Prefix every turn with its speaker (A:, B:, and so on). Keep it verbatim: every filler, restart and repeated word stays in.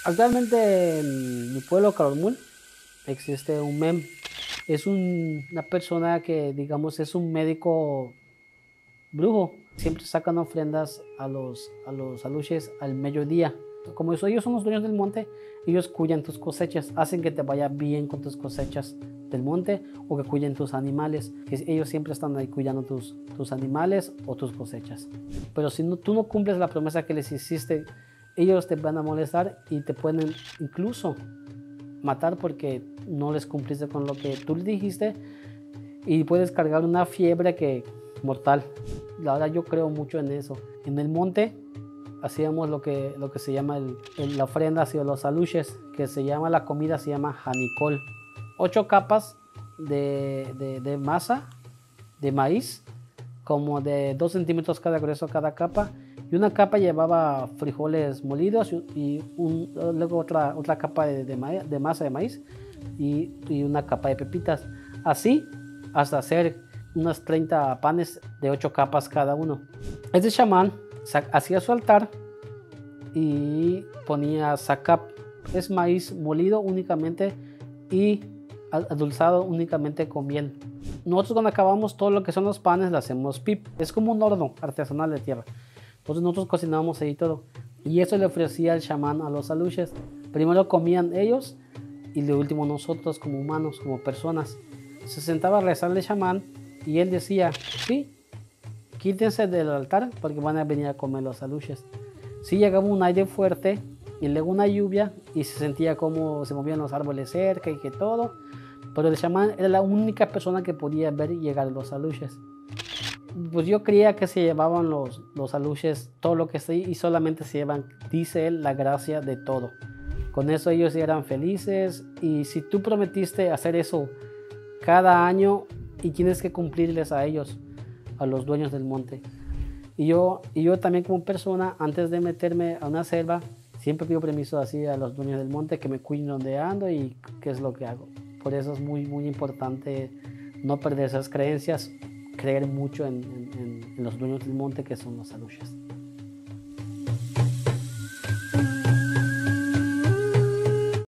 A: Actualmente en mi pueblo, Calakmul, existe un mem. Es un- una persona que, digamos, es un médico brujo. Siempre sacan ofrendas a los, a los aluches al mediodía. Como eso, ellos son los dueños del monte, ellos cuidan tus cosechas, hacen que te vaya bien con tus cosechas del monte o que cuiden tus animales. Que ellos siempre están ahí cuidando tus, tus animales o tus cosechas. Pero si no, tú no cumples la promesa que les hiciste, ellos te van a molestar y te pueden incluso matar porque no les cumpliste con lo que tú les dijiste y puedes cargar una fiebre que mortal. La verdad yo creo mucho en eso. En el monte hacíamos lo que, lo que se llama el, el, la ofrenda hacia los aluches, que se llama la comida, se llama janicol. Ocho capas de, de, de masa de maíz, como de dos centímetros cada grueso cada capa, y una capa llevaba frijoles molidos y un, luego otra, otra capa de, de, maíz, de masa de maíz y, y una capa de pepitas. Así hasta hacer unos treinta panes de ocho capas cada uno. Este chamán hacía su altar y ponía sacap, es maíz molido únicamente y adulzado únicamente con miel. Nosotros cuando acabamos todo lo que son los panes le hacemos pip, es como un horno artesanal de tierra. Entonces nosotros cocinábamos ahí todo y eso le ofrecía el chamán a los aluches. Primero comían ellos y de último nosotros como humanos, como personas. Se sentaba a rezarle al chamán y él decía, sí, quítense del altar porque van a venir a comer los aluches. Sí llegaba un aire fuerte y luego una lluvia y se sentía como se movían los árboles cerca y que todo, pero el chamán era la única persona que podía ver llegar los aluches. Pues yo creía que se llevaban los, los aluches todo lo que está ahí y solamente se llevan, dice él, la gracia de todo. Con eso ellos eran felices y si tú prometiste hacer eso cada año y tienes que cumplirles a ellos, a los dueños del monte. Y yo, y yo también como persona, antes de meterme a una selva, siempre pido permiso así a los dueños del monte que me cuiden donde ando y qué es lo que hago. Por eso es muy, muy importante no perder esas creencias, creer mucho en, en, en los dueños del monte que son los aluches.